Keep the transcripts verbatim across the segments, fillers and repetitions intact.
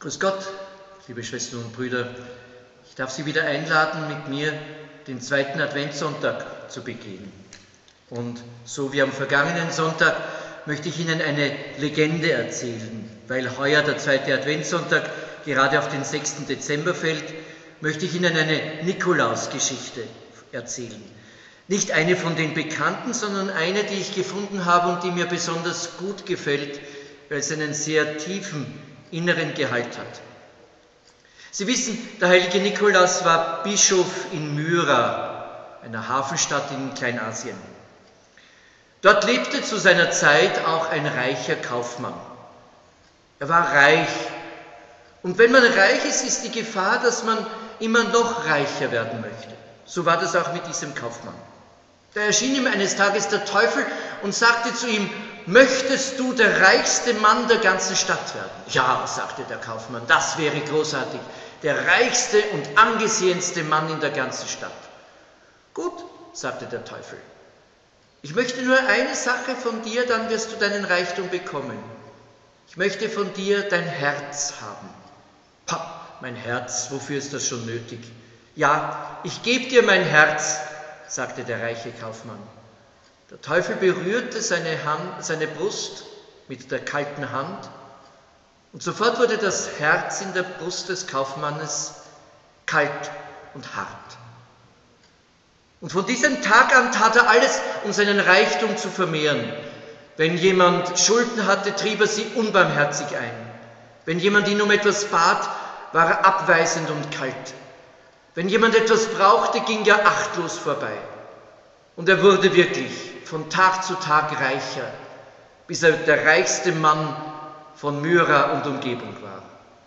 Grüß Gott, liebe Schwestern und Brüder. Ich darf Sie wieder einladen, mit mir den zweiten Adventssonntag zu begehen. Und so wie am vergangenen Sonntag möchte ich Ihnen eine Legende erzählen. Weil heuer der zweite Adventssonntag gerade auf den sechsten Dezember fällt, möchte ich Ihnen eine Nikolausgeschichte erzählen. Nicht eine von den Bekannten, sondern eine, die ich gefunden habe und die mir besonders gut gefällt, weil es einen sehr tiefen inneren Gehalt hat. Sie wissen, der heilige Nikolaus war Bischof in Myra, einer Hafenstadt in Kleinasien. Dort lebte zu seiner Zeit auch ein reicher Kaufmann. Er war reich. Und wenn man reich ist, ist die Gefahr, dass man immer noch reicher werden möchte. So war das auch mit diesem Kaufmann. Da erschien ihm eines Tages der Teufel und sagte zu ihm: Möchtest du der reichste Mann der ganzen Stadt werden? Ja, sagte der Kaufmann, das wäre großartig. Der reichste und angesehenste Mann in der ganzen Stadt. Gut, sagte der Teufel. Ich möchte nur eine Sache von dir, dann wirst du deinen Reichtum bekommen. Ich möchte von dir dein Herz haben. Pah, mein Herz, wofür ist das schon nötig? Ja, ich gebe dir mein Herz, sagte der reiche Kaufmann. Der Teufel berührte seine, Hand, seine Brust mit der kalten Hand und sofort wurde das Herz in der Brust des Kaufmannes kalt und hart. Und von diesem Tag an tat er alles, um seinen Reichtum zu vermehren. Wenn jemand Schulden hatte, trieb er sie unbarmherzig ein. Wenn jemand ihn um etwas bat, war er abweisend und kalt. Wenn jemand etwas brauchte, ging er achtlos vorbei. Und er wurde wirklich von Tag zu Tag reicher, bis er der reichste Mann von Myra und Umgebung war.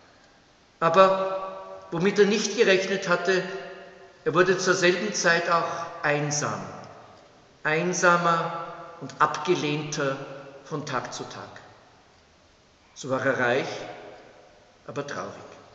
Aber womit er nicht gerechnet hatte, er wurde zur selben Zeit auch einsam. Einsamer und abgelehnter von Tag zu Tag. So war er reich, aber traurig.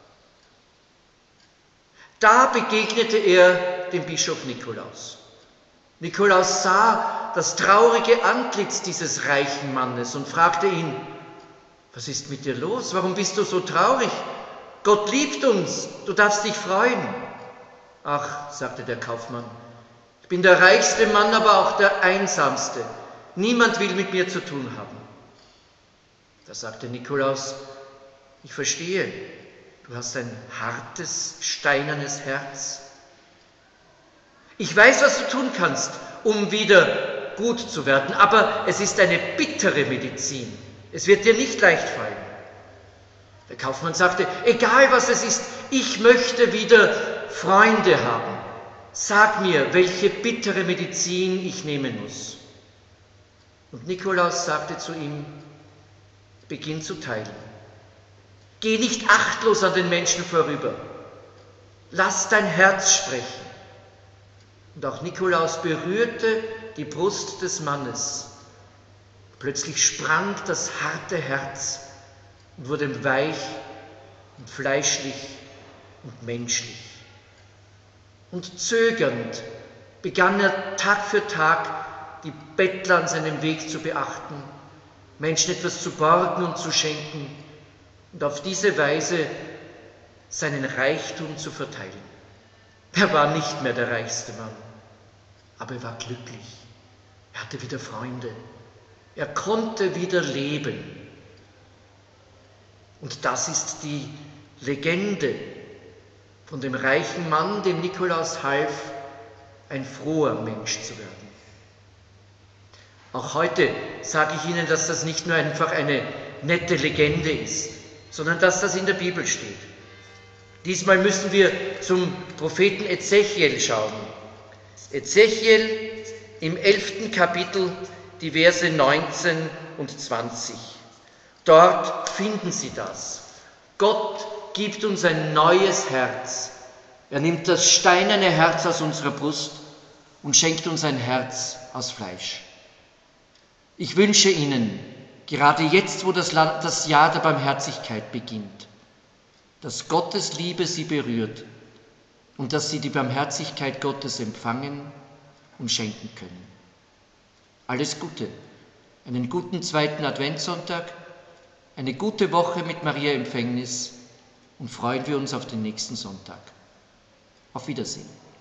Da begegnete er dem Bischof Nikolaus. Nikolaus sah das traurige Antlitz dieses reichen Mannes und fragte ihn: Was ist mit dir los? Warum bist du so traurig? Gott liebt uns, du darfst dich freuen. Ach, sagte der Kaufmann, ich bin der reichste Mann, aber auch der einsamste. Niemand will mit mir zu tun haben. Da sagte Nikolaus: Ich verstehe, du hast ein hartes, steinernes Herz. Ich weiß, was du tun kannst, um wieder gut zu werden, aber es ist eine bittere Medizin. Es wird dir nicht leicht fallen. Der Kaufmann sagte: Egal was es ist, ich möchte wieder Freunde haben. Sag mir, welche bittere Medizin ich nehmen muss. Und Nikolaus sagte zu ihm: Beginn zu teilen. Geh nicht achtlos an den Menschen vorüber. Lass dein Herz sprechen. Und auch Nikolaus berührte die Brust des Mannes. Plötzlich sprang das harte Herz und wurde weich und fleischlich und menschlich. Und zögernd begann er Tag für Tag die Bettler an seinem Weg zu beachten, Menschen etwas zu borgen und zu schenken und auf diese Weise seinen Reichtum zu verteilen. Er war nicht mehr der reichste Mann, aber er war glücklich. Er hatte wieder Freunde. Er konnte wieder leben. Und das ist die Legende von dem reichen Mann, dem Nikolaus half, ein froher Mensch zu werden. Auch heute sage ich Ihnen, dass das nicht nur einfach eine nette Legende ist, sondern dass das in der Bibel steht. Diesmal müssen wir zum Propheten Ezechiel schauen. Ezechiel im elften Kapitel, die Verse neunzehn und zwanzig. Dort finden Sie das. Gott gibt uns ein neues Herz. Er nimmt das steinerne Herz aus unserer Brust und schenkt uns ein Herz aus Fleisch. Ich wünsche Ihnen, gerade jetzt, wo das Jahr der Barmherzigkeit beginnt, dass Gottes Liebe Sie berührt und dass Sie die Barmherzigkeit Gottes empfangen und schenken können. Alles Gute, einen guten zweiten Adventssonntag, eine gute Woche mit Maria Empfängnis und freuen wir uns auf den nächsten Sonntag. Auf Wiedersehen.